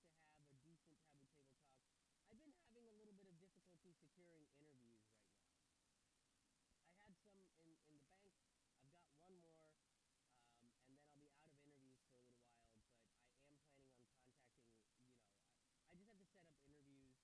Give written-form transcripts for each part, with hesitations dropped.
to have a decent taboo table talk. I've been having a little bit of difficulty securing interviews right now. I had some in the bank. I've got one more, and then I'll be out of interviews for a little while. But I am planning on contacting. I just have to set up interviews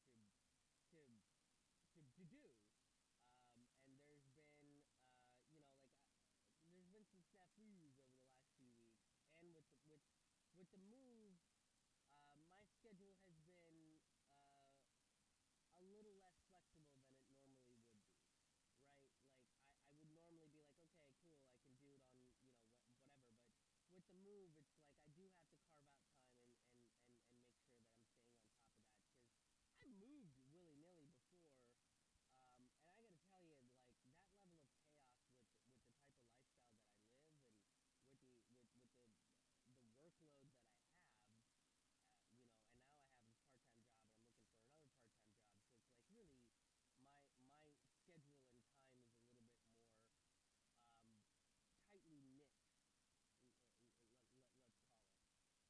to do. And there's been, there's been some snafus over the last few weeks, and with the move, my schedule has been a little less flexible than it normally would be, right? Like I would normally be like, okay, cool, I can do it on whatever, but with the move, it's like I do have to carve out time and make sure that I'm staying on top of that because I've moved willy nilly before. And I gotta tell you, like that level of chaos with the type of lifestyle that I live and with the workload that I have, and now I have a part-time job and I'm looking for another part-time job. So it's like really my schedule and time is a little bit more tightly knit. Let's call it.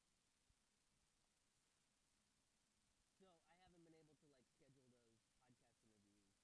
So I haven't been able to like schedule those podcast interviews,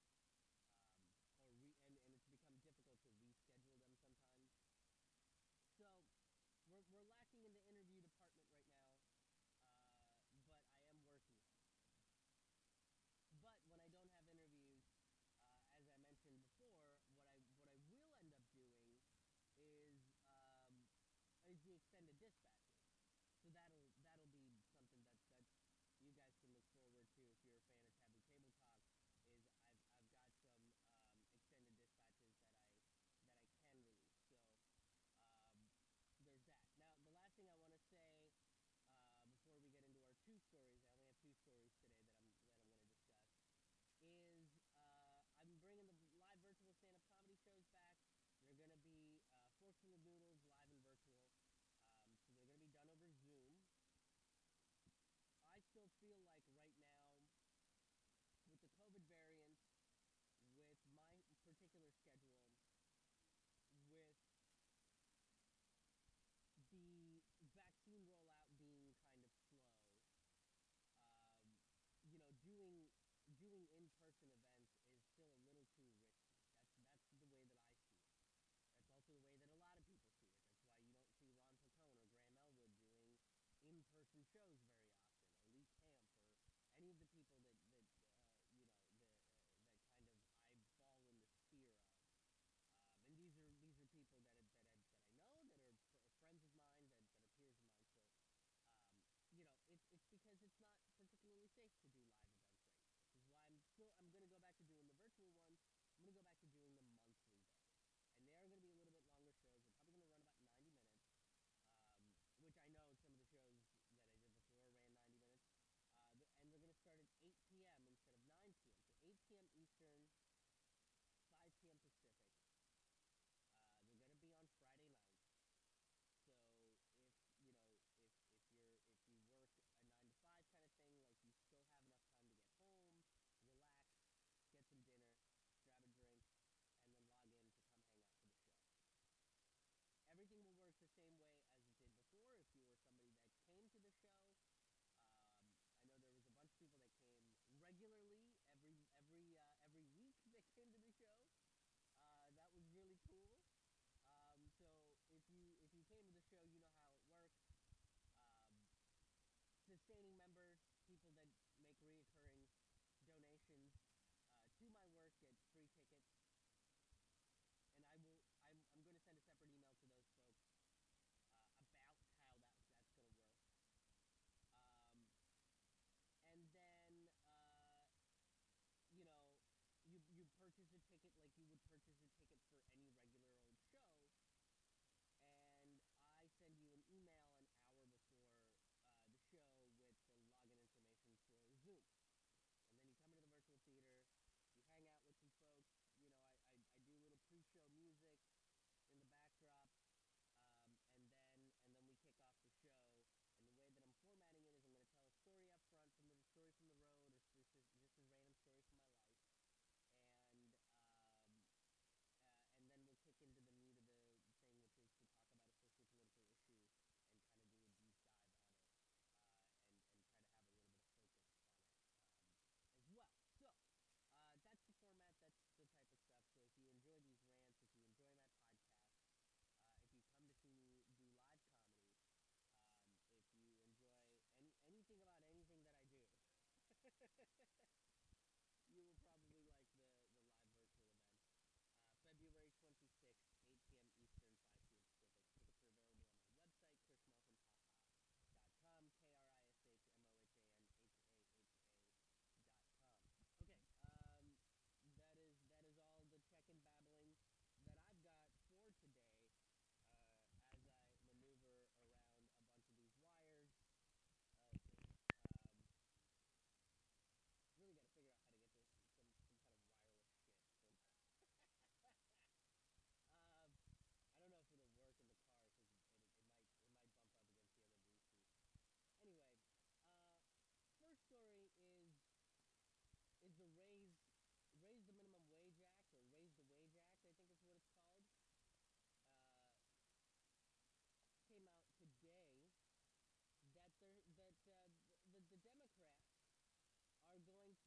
and it's become difficult to reschedule them sometimes. So we're lacking in the interview department right now, but I am working on it. But when I don't have interviews, as I mentioned before, what I will end up doing is the extended dispatches. So that'll be something that you guys can look forward to if you're a fan of Taboo Table Talk. Is I've got some extended dispatches that I can release. So there's that. Now the last thing I want to say before we get into our two stories, I only have two stories today that I'm going to discuss. Is I'm bringing the live virtual stand-up comedy shows back. They're going to be Forkful of Noodles live and virtual. So they're going to be done over Zoom. I still feel like right now, with the COVID variant, with my particular schedule, with the vaccine rollout being kind of slow, doing in-person events is still a little too risky. That's the way that I see it. That's also the way that a lot of people see it. That's why you don't see Ron Placone or Graham Elwood doing in-person shows very often, or Lee Camp, or any of the people that kind of I fall in the sphere of. And these are people that I know, that are friends of mine, that are peers of mine. So it's because it's not particularly safe to do live events right now, which is why I'm going to go back to doing the virtual ones. I'm going to go back to doing them monthly though, and they are going to be a little bit longer shows. They're probably going to run about 90 minutes, which I know some of the shows that I did before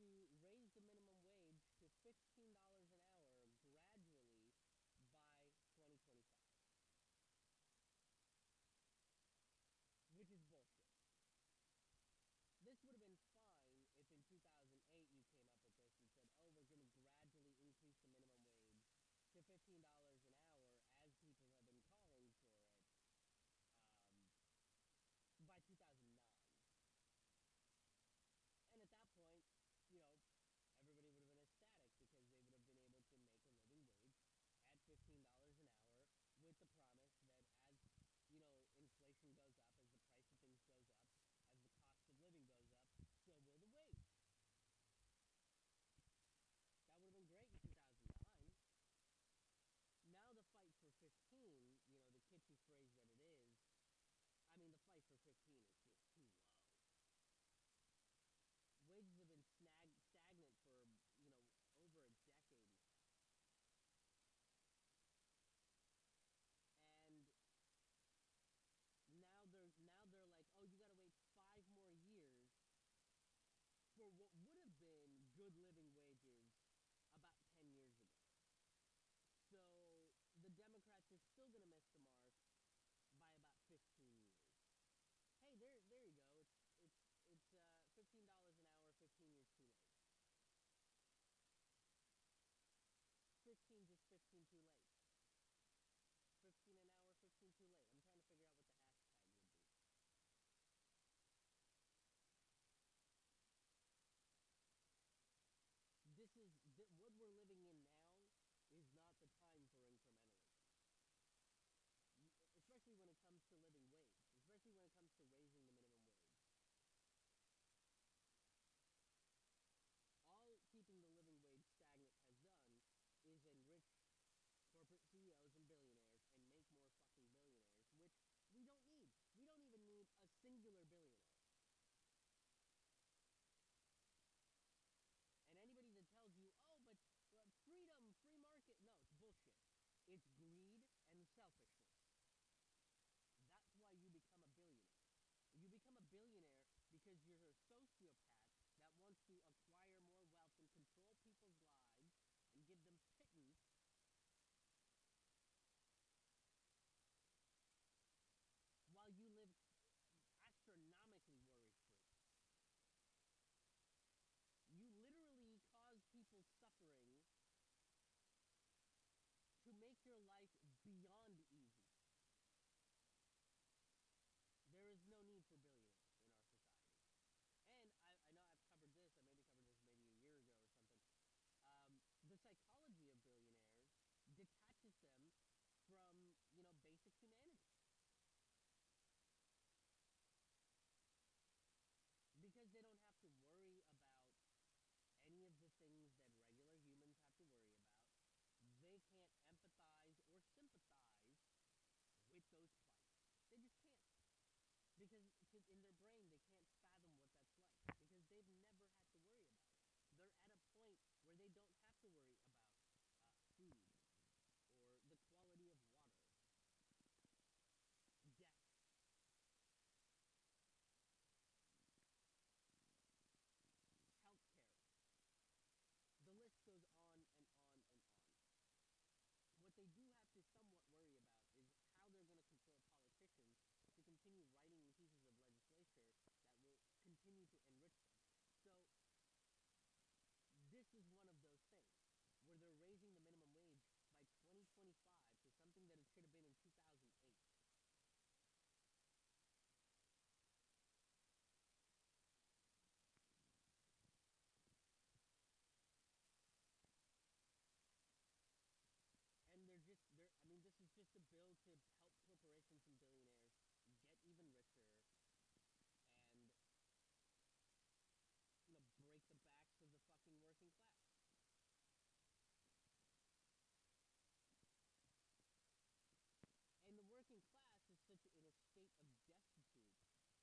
to raise the minimum wage to $15 an hour gradually by 2025, which is bullshit. This would have been fine if in 2008 you came up with this and said, oh, we're going to gradually increase the minimum wage to $15 an hour as people have been calling for it by 2009. And at that point, you know, everybody would have been ecstatic because they would have been able to make a living wage at $15 an hour with the promise that as, you know, inflation goes up, as the price of things goes up, as the cost of living goes up, so will the wage. That would have been great in 2009. Now the fight for 15, you know, the kitschy phrase that it is, I mean, the fight for 15 is just too low. Wages have been stagnant for, you know, over a decade now. And now they're like, oh, you gotta wait 5 more years for what would have been good living wages about 10 years ago. So the Democrats are still gonna miss the mark by about 15 years. Hey, there you go. It's $15 an hour, 15 years too late. 15 just 15 too late. 15 an hour, 15 too late. I'm trying to figure out what the hashtag would be. What we're living in now is not the time for incrementalism. Especially when it comes to living wage, especially when it comes to raising the minimum wage. All keeping the living wage stagnant has done is enrich corporate CEOs and billionaires and make more fucking billionaires, which we don't need. We don't even need a singular billionaire. And anybody that tells you, oh, but freedom, free market, no, it's bullshit. It's greed and selfishness. That's why you become a billionaire. You become a billionaire because you're a sociopath that wants to acquire more wealth and control people's lives and give them pittance while you live astronomically worry free. You literally cause people suffering to make your life beyond easy. There is no need for billionaires in our society. And I know I've covered this, I maybe covered this maybe a year ago or something. The psychology of billionaires detaches them from, you know, basic humanity. Because they don't have to worry about any of the things that regular humans have to worry about. They can't empathize or sympathize with those plights. They just can't. Because in their brain, they can't fathom what that's like. Because they've never had to worry about it. They're at a point where they don't have to worry about food or the quality of water, death. Healthcare. The list goes on and on and on. What they do have to somewhat worry about is how they're going to control politicians to continue writing pieces of legislature that will continue to enrich them. So this is one of those things where they're raising the minimum wage by 2025 to something that it should have been in 2008. And I mean, this is just a bill to help corporations and billionaires get even richer and, you know, break the backs of the fucking working class. And the working class is such in a state of destitute,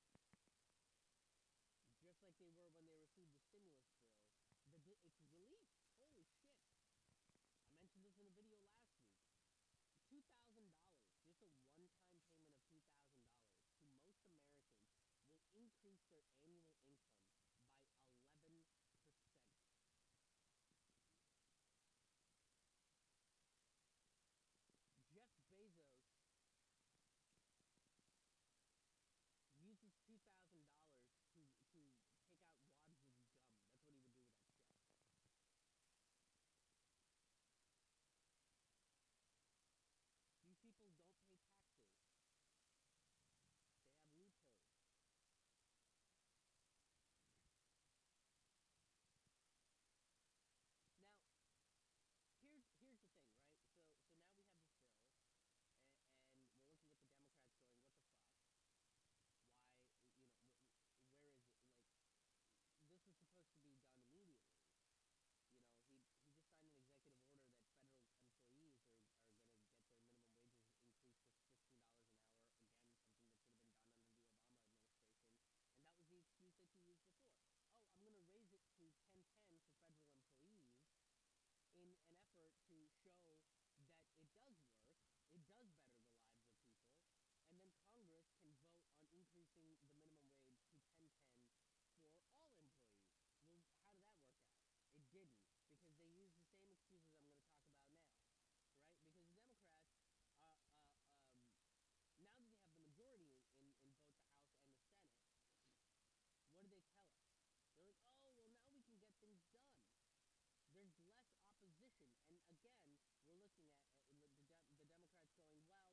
just like they were when they received the stimulus bill. It's relief. Holy shit. I mentioned this in a video last week. $2,000, just a one-time payment of $2,000 to most Americans will increase their annual income by 11%. show that it does work, it does better the lives of people, and then Congress can vote on increasing the minimum wage to 10.10 for all employees. Well, how did that work out? It didn't, because they used the same excuses I'm going to talk about now, right? Because the Democrats, uh, uh, um, now that they have the majority in both the House and the Senate, what do they tell us? They're like, oh, well, now we can get things done. There's less opposition. And again, we're looking at the Democrats going, well,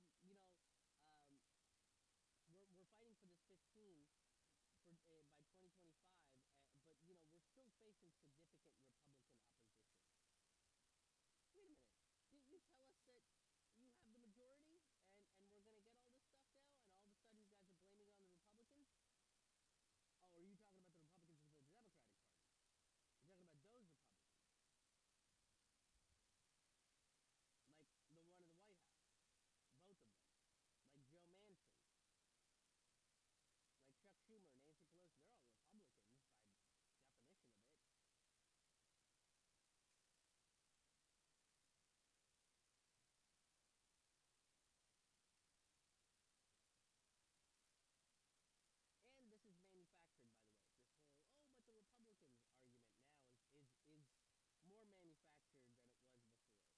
we're fighting for this 15 by 2025, but we're still facing significant Republican opposition. Wait a minute. Didn't you tell us that you have the majority and we're going to get all this stuff now, and all of a sudden you guys are blaming it on the Republicans? Oh, are you talking about the Republicans of the Democratic Party? You're talking about those Republicans, like the one in the White House, both of them, like Joe Manchin, like Chuck Schumer, Nancy Pelosi. They're all Republicans by definition of it. And this is manufactured, by the way. This whole but the Republicans argument now is more manufactured than it was before.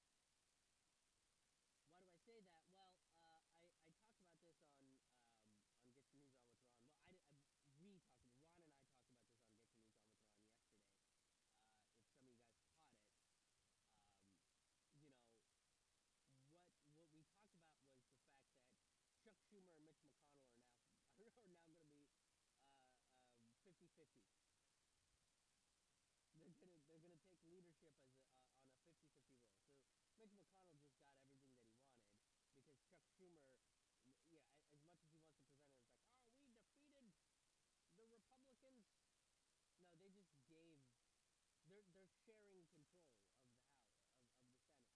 Why do I say that? Well, I talked about this on Get Your News On with Ron. Well, we talked about Ron and I talked about this on Get Your News On with Ron yesterday. If some of you guys caught it, um, you know what we talked about was the fact that Chuck Schumer and Mitch McConnell are now are now going to be 50-50. They're gonna take leadership as on a 50-50 role. So Mitch McConnell just got everything that he wanted because Chuck Schumer, yeah, as much as he wants to present it as like, oh, we defeated the Republicans. No, they just gave. They're sharing control of the House of the Senate.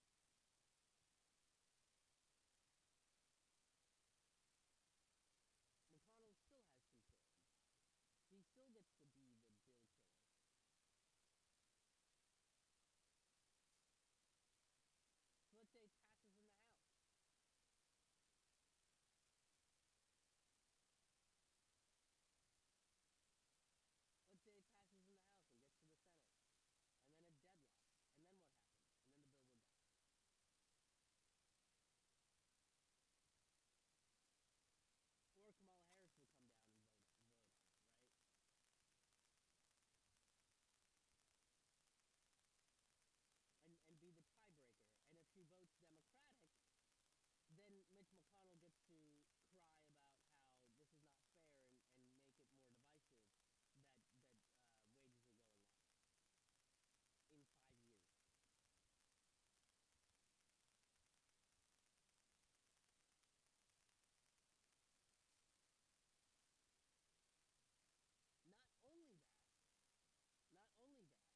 McConnell still has control. He still gets to be the bill killer. So let's say it passes in the House. Let's say it passes in the House and gets to the Senate, and then it deadlocks. And then what happens? And then the bill would die. Or Kamala Harris will come down and vote on it, right? And be the tiebreaker. And if she votes Democratic, then Mitch McConnell gets to cry about how this is not fair and make it more divisive that wages are going up in 5 years. Not only that, not only that,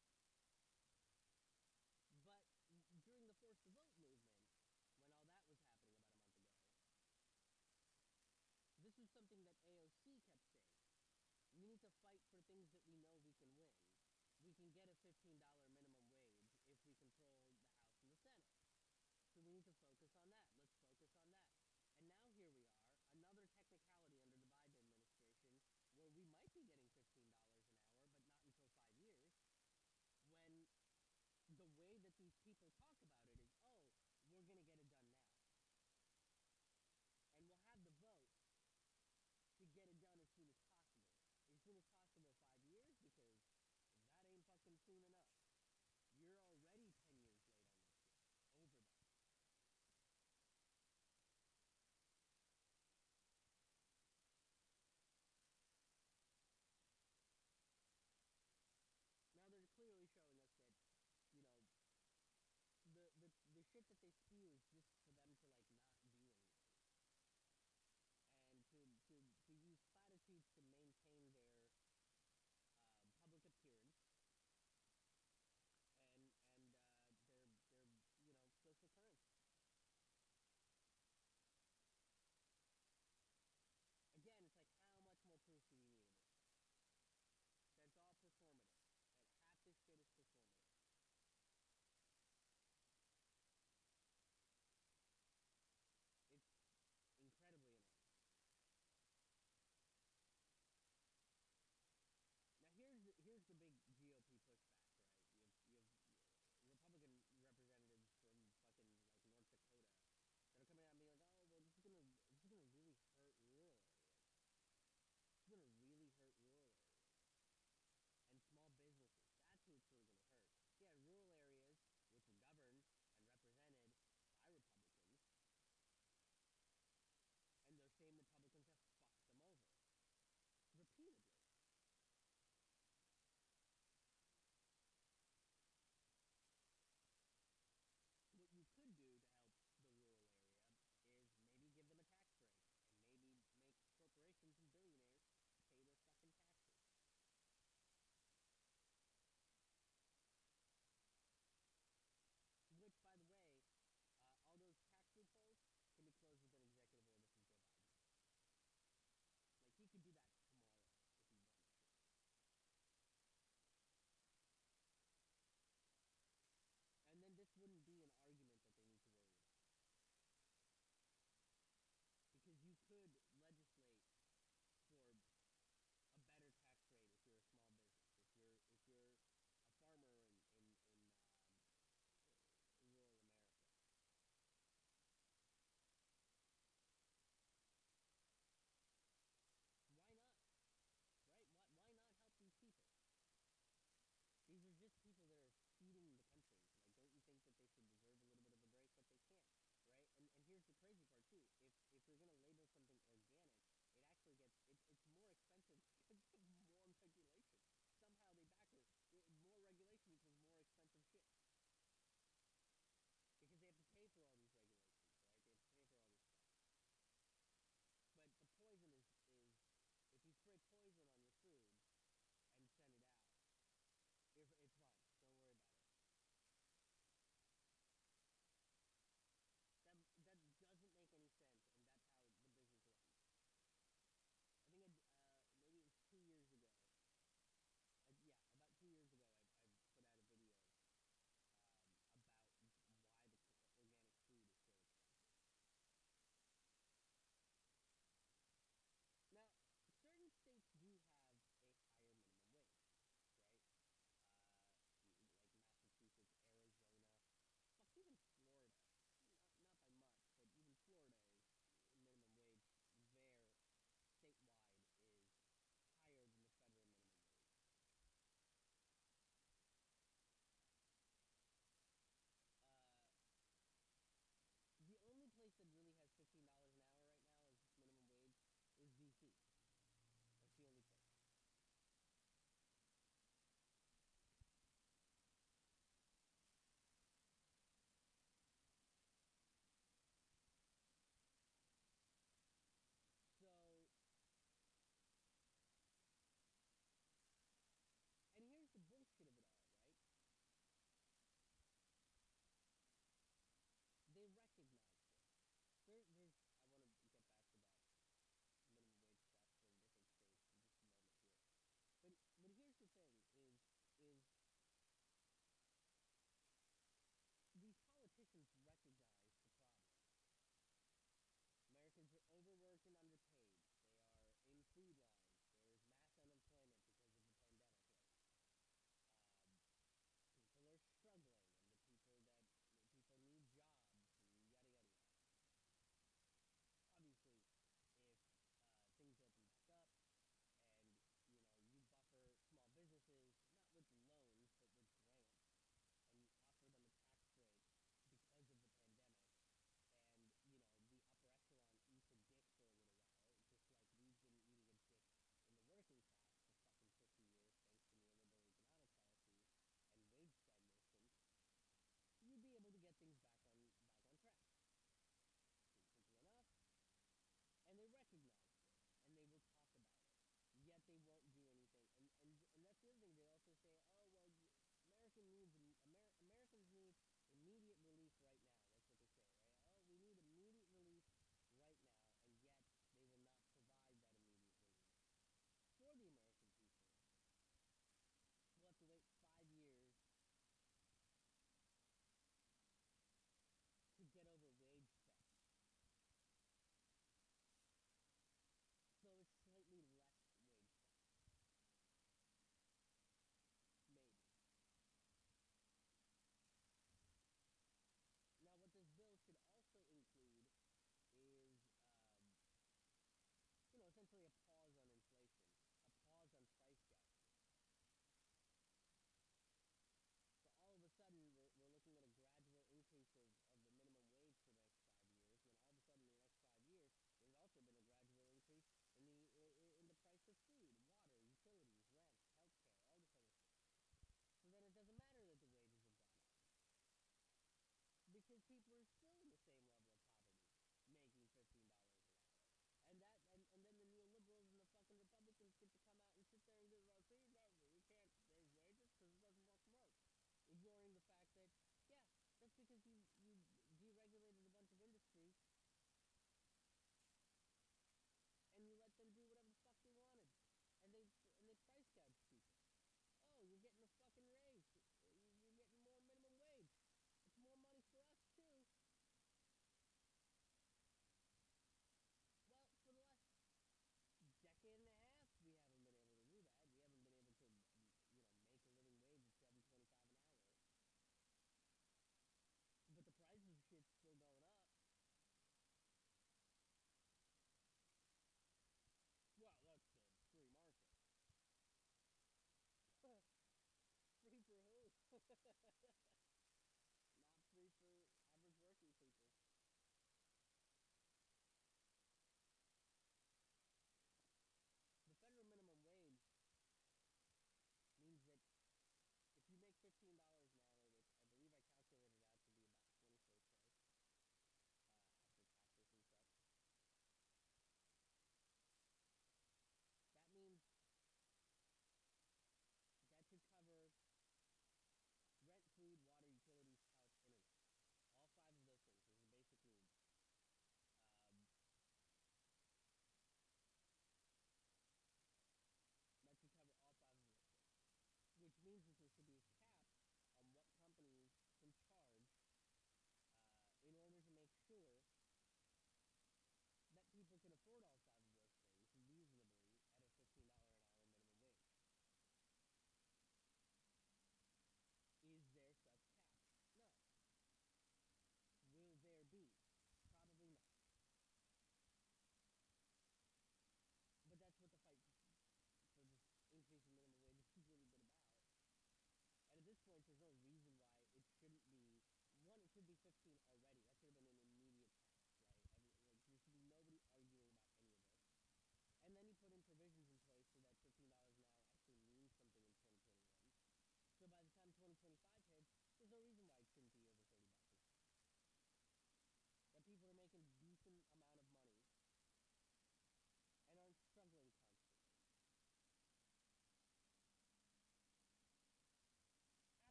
but during the force to vote movement, when all that was happening about a month ago, this was something that AOC kept saying. We need to fight for things that we know we can win. We can get a $15 minimum wage if we control the House and the Senate. So we need to focus on that. Let's focus on that. And now here we are, another technicality under the Biden administration where we might be getting $15 an hour, but not until 5 years, when the way that these people talk about it is, oh, we're going to get it done now. And we'll have the vote to get it done as soon as possible. As soon as possible, 5 years, because that ain't fucking soon enough.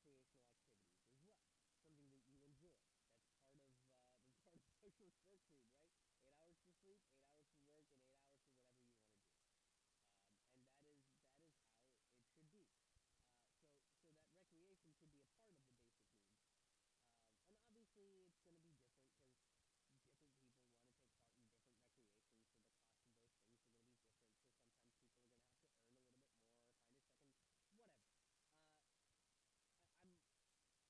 recreational activities as well. Something that you enjoy. That's part of social work right? 8 hours for sleep, 8 hours for work, and 8 hours for whatever you want to do. And that is how it should be. So that recreation should be a part of the basic needs. And obviously, it's going to be different because different people want to take part in different recreations, so the cost of those things are going to be different. So sometimes people are going to have to earn a little bit more, find a second, whatever. Uh, I'm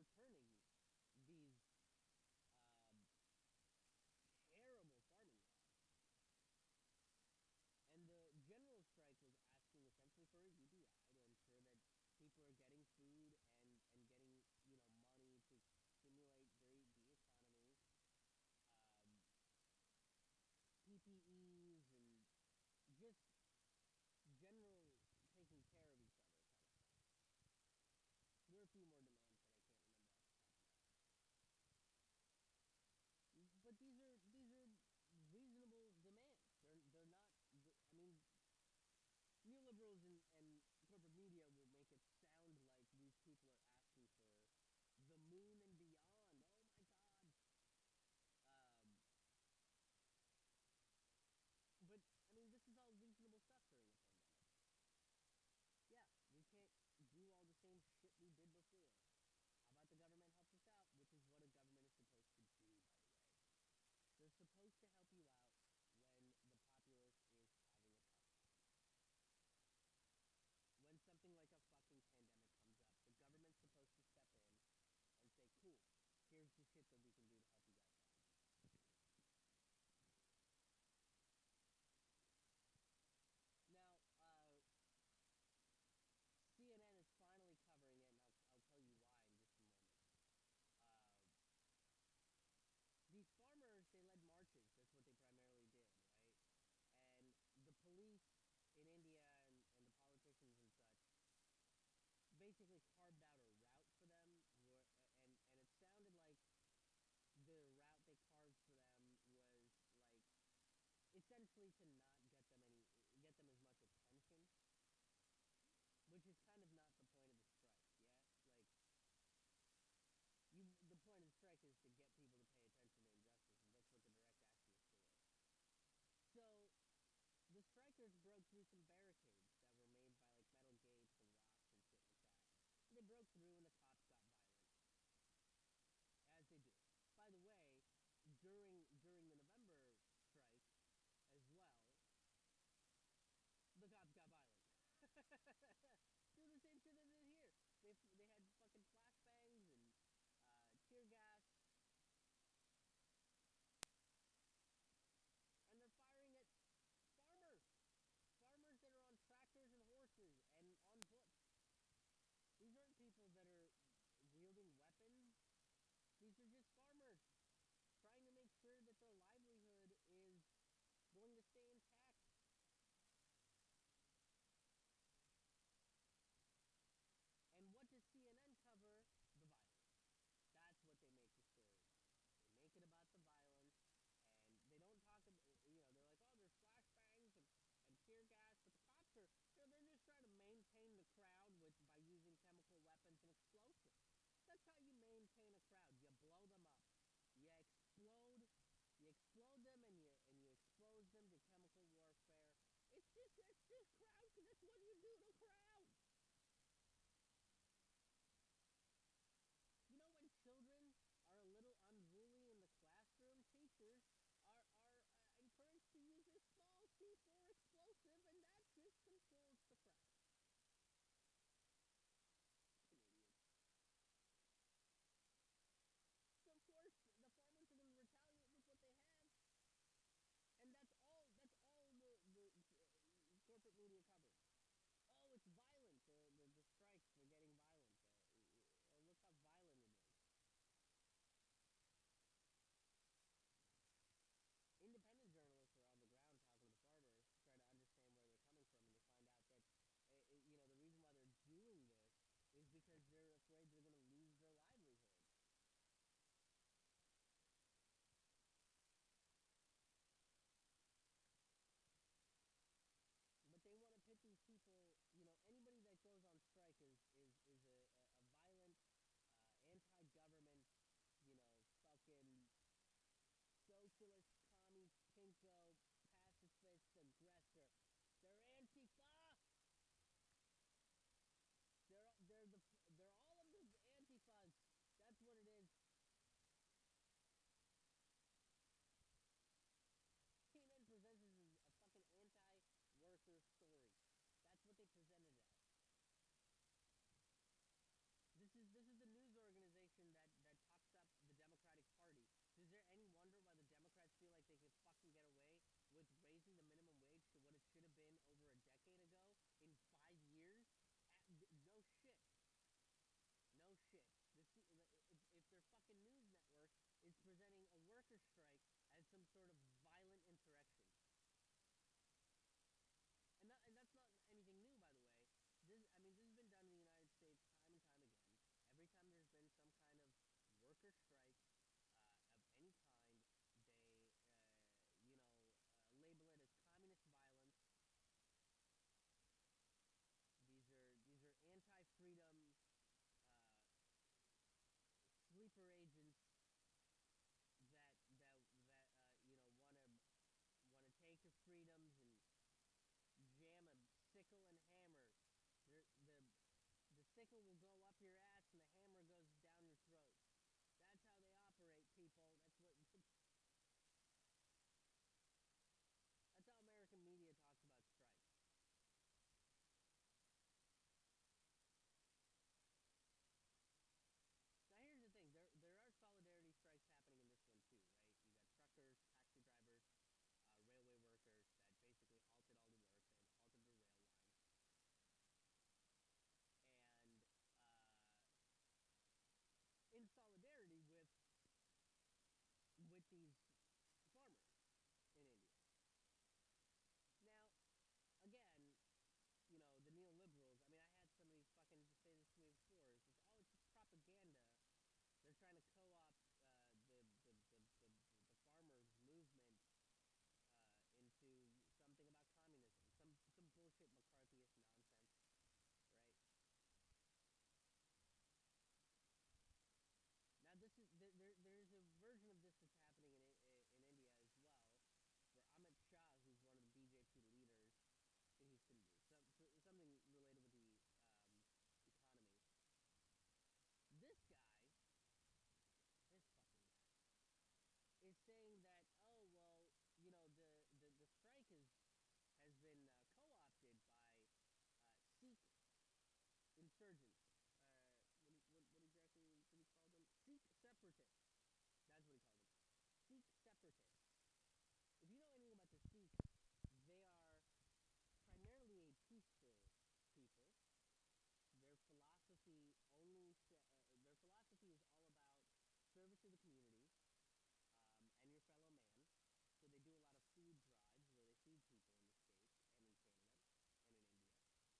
overturning these um, terrible farming laws. And the general strike was asking essentially for a UBI to ensure that people are getting food and getting, money to stimulate the economy, um, PPEs, and just general taking care of each other kind of stuff. There are a few more demands that I can't remember off the top of my head. But these are reasonable demands. They're not. I mean, neoliberals and corporate media will make it sound like these people are asking for the moon and beyond. Oh my God. Um, but I mean, this is all reasonable stuff during a pandemic. Yeah, we can't do all the same shit we did before. How about the government helps us out, which is what a government is supposed to do, by the way. They're supposed to help you out when the populace is having a tough time. When something like a fucking pandemic comes up, the government's supposed to step in and say, cool, here's the shit that we can do to help you guys out. Now, CNN is finally covering it, and I'll tell you why in just a moment. Uh, these farmers, they led marches. That's what they primarily did, right? And the police in India and the politicians and such basically carved out a route for them, and it sounded like the route they carved for them was like essentially to not get them as much attention, which is kind of not the point of the strike. Yeah, like the point of the strike is to get people to pay attention to injustice, and that's what the direct action is for. So the strikers broke through some barricades that were made by like metal gates and rocks and shit like that. And they broke through, and the cops got violent, as they do. By the way, during the November strike as well, the cops got violent. Do the same shit they did here. They had fucking flashbangs and tear gas, and they're firing at farmers, farmers that are on tractors and horses and on foot. These aren't people that are wielding weapons. These are just farmers trying to make sure that their livelihood is going to stay intact. And what does CNN cover? The violence. That's what they make the story about. They make it about the violence, and they don't talk about, they're like, oh, there's flashbangs and tear gas, but the cops are, they're just trying to maintain the crowd by using chemical weapons and explosives. That's how you maintain a crowd. You blow them up. You explode. You explode them, and you expose them to chemical warfare. It's just crowd, because that's what you do to crowds. When children are a little unruly in the classroom, teachers are encouraged to use a small C4 explosive, and that just controls the crowd. Fucking idiots. So of course the farmers are going to retaliate with what they have, and that's all the corporate media covers. Oh, it's worker strike as some sort of violent insurrection. And that's not anything new, by the way. I mean, this has been done in the United States time and time again. Every time there's been some kind of worker strike of any kind, they, label it as communist violence. These are anti-freedom uh, sleeper agents that want to take your freedoms and jam a sickle and hammer. The sickle will go up your ass and the hammer goes down your throat. That's how they operate, people. That's how American media talks about strikes. Now here's the thing: there are solidarity strikes happening in this one too, right? You got truckers, taxi drivers, railway workers that basically halted all the work. They halted the rail lines, and in solidarity with these farmers in India. Now, again, the neoliberals. I mean, I had somebody fucking just say this to me before. It's just, oh, it's just propaganda. They're trying to co-opt the farmers movement into something about communism, some bullshit McCarthyist nonsense, right? Now this is there's a version of this that's happening in India as well, where Amit Shah, who's one of the BJP leaders, something related with the economy. This guy, this fucking guy, is saying that, oh well, the strike has been co-opted by Sikh insurgents. What exactly did he call them? Sikh separatists. That's what he called them. Sikh separatists. If you know anything about the Sikhs, they are primarily a peaceful people. Their philosophy is all about service to the community and your fellow man. So they do a lot of food drives where they feed people in the states and in Canada and in India.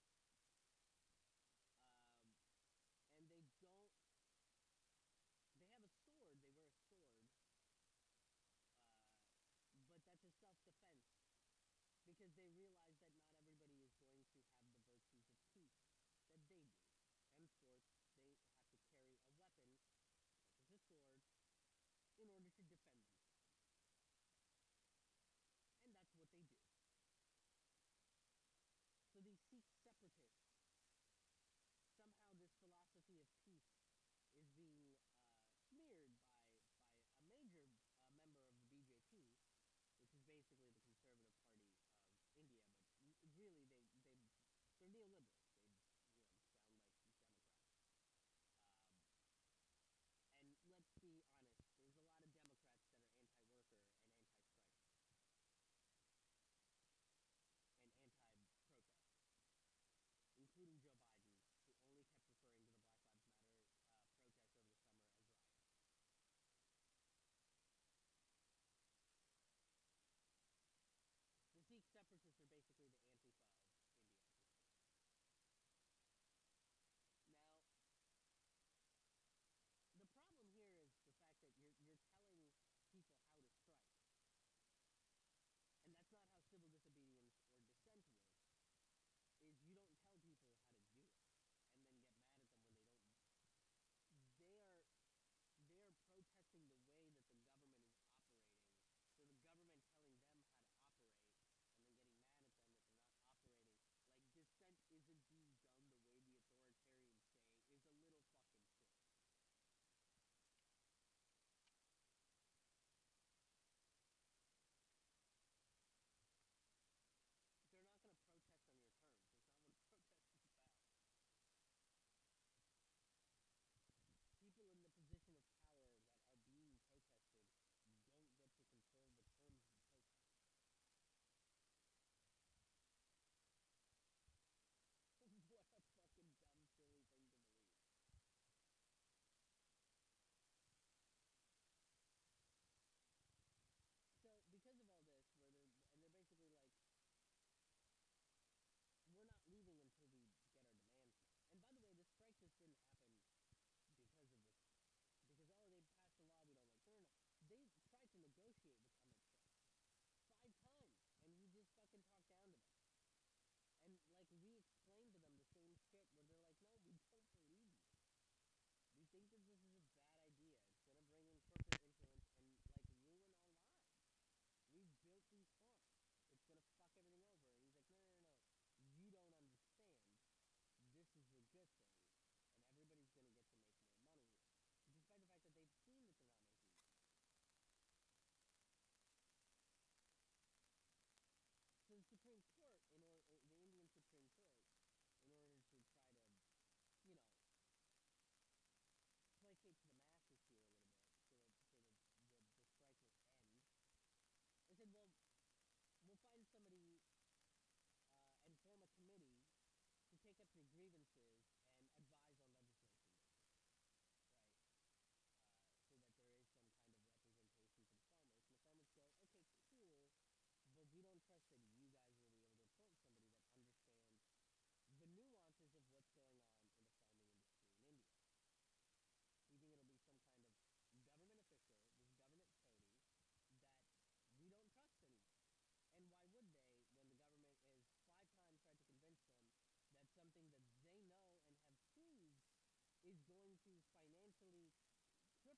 Um, and they don't. They have a sword. They wear a sword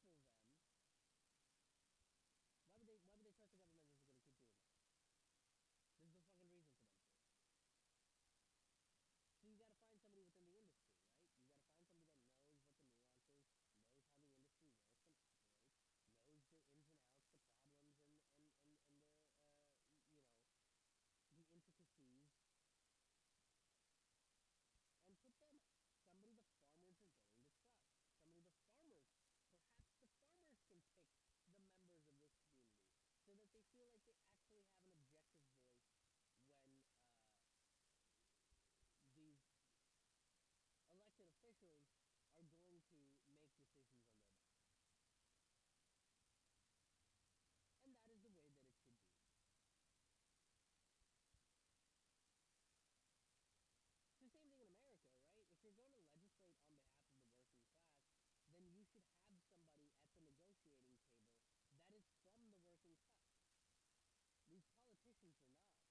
for them, why would they trust the government that's going to keep doing that? There's no fucking reason for them to. So you got to find somebody within the industry, right? You got to find somebody that knows what the nuances, knows how the industry works and operates, knows the ins and outs, the problems, and the you know the intricacies, and put them on. Somebody the farmers are going to trust. Somebody the farmers, perhaps the farmers can pick the members of this community so that they feel like they actually have an objective voice when these elected officials are going to make decisions on their behalf. And that is the way that it should be. It's the same thing in America, right? If you're going to legislate on behalf of the working class, then you should have somebody at the negotiating table that is from the working class. These politicians are not.